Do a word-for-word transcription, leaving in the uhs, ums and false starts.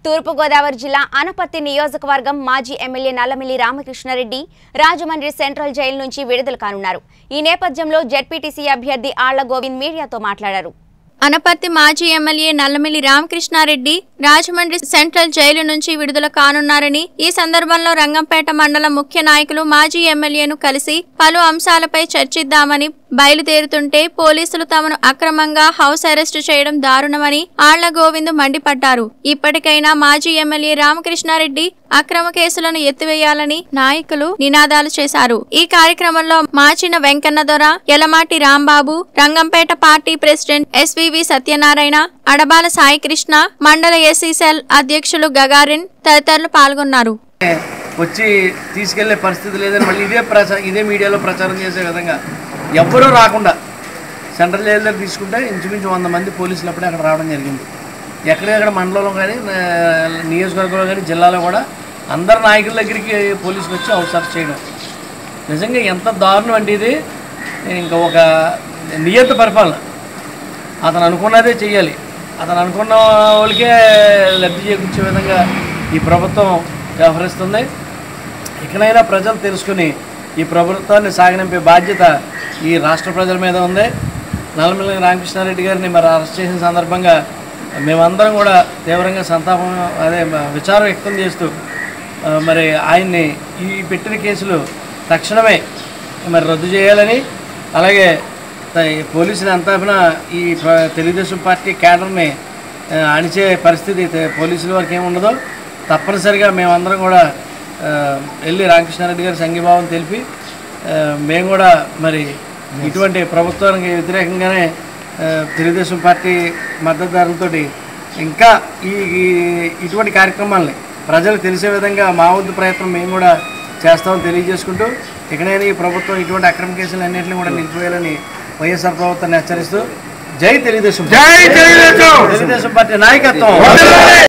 తూర్పు గోదావరి జిల్లా అనపర్తి నియోజకవర్గం మాజీ MLA Nallamilli Ramakrishna Reddy Rajahmundry central jail నుంచి విడుదల కానున్నారు. ఈ నేపథ్యంలో జెడ్పీటీసీ అభ్యర్థి ఆళ్ల గోవింద్ మీడియాతో మాట్లాడారు. అనపర్తి మాజీ MLA Nallamilli Ramakrishna Reddy Rajahmundry central jail నుంచి విడుదల కానున్నారని, ఈ సందర్భంలో రంగంపేట మండల ముఖ్య నాయకులు మాజీ ఎమ్మెల్యేను కలిసి పలు అంశాలపై చర్చిద్దామని బయలుదేరుతుంటే పోలీసులు తమను అక్రమంగా హౌస్ అరెస్టు చేయడం దారుణమని ఆళ్ల గోవింద్ మండిపడ్డారు. ఇప్పటికైనా మాజీ ఎమ్మెల్యే రామకృష్ణారెడ్డి అక్రమ కేసులను ఎత్తివేయాలని నాయకులు నినాదాలు చేశారు. ఈ కార్యక్రమంలో Machina Venkanna Dora, Yalamati Rambabu, Rangampeta party president S V V Satyanarayana, Adabala Saikrishna, మండల ఎస్సీసెల్ అధ్యక్షులు గగారిన్ తదితరులు పాల్గొన్నారు. వచ్చి తీసుకెళ్లే పరిస్థితి లేదని మళ్ళీ ఇదే ప్రచారం ఇదే మీడియాలో ప్రచారం చేసే విధంగా ఎవ్వరూ రాకుండా సెంట్రల్ జైలు దగ్గర తీసుకుంటే ఇంచుమించు వంద మంది పోలీసులు అప్పుడే అక్కడ రావడం జరిగింది. ఎక్కడెక్కడ మండలంలో కానీ నియోజకవర్గంలో కానీ జిల్లాలో కూడా అందరు నాయకుల దగ్గరికి పోలీసులు వచ్చి హౌస్ అరెస్ట్ చేయడం నిజంగా ఎంత దారుణం అంటే ఇది ఇంకా ఒక నియంత పరిపాలన. అతను అనుకున్నదే చెయ్యాలి, అతను అనుకున్న వాళ్ళకే లబ్ధి చేకూర్చే విధంగా ఈ ప్రభుత్వం వ్యవహరిస్తుంది. ఇకనైనా ప్రజలు తెలుసుకుని ఈ ప్రభుత్వాన్ని సాగనింపే బాధ్యత ఈ రాష్ట్ర ప్రజల మీద ఉంది. నల్లమిల్లి రామకృష్ణారెడ్డి గారిని మరి అరెస్ట్ చేసిన సందర్భంగా మేమందరం కూడా తీవ్రంగా సంతాపం అదే విచారం వ్యక్తం చేస్తూ మరి ఆయన్ని ఈ పెట్టిన కేసులు తక్షణమే మరి రద్దు చేయాలని, అలాగే పోలీసులు అంతా ఈ తెలుగుదేశం పార్టీ క్యాడర్ని అణిచే పరిస్థితి పోలీసుల వరకు ఏముండదో తప్పనిసరిగా మేమందరం కూడా వెళ్ళి రామకృష్ణారెడ్డి గారి సంఘీభావం తెలిపి మేము కూడా మరి ఇటువంటి ప్రభుత్వానికి వ్యతిరేకంగానే తెలుగుదేశం పార్టీ మద్దతుదారులతో ఇంకా ఈ ఇటువంటి కార్యక్రమాలని ప్రజలకు తెలిసే విధంగా మా వంతు ప్రయత్నం మేము కూడా చేస్తామని తెలియజేసుకుంటూ ఇకనైనా ఈ ప్రభుత్వం ఇటువంటి అక్రమ కేసులు అన్నింటినీ కూడా నిలిపివేయాలని వైఎస్ఆర్ ప్రభుత్వాన్ని హెచ్చరిస్తూ జై తెలుగుదేశం, జై తెలుగుదేశం, తెలుగుదేశం పార్టీ నాయకత్వం.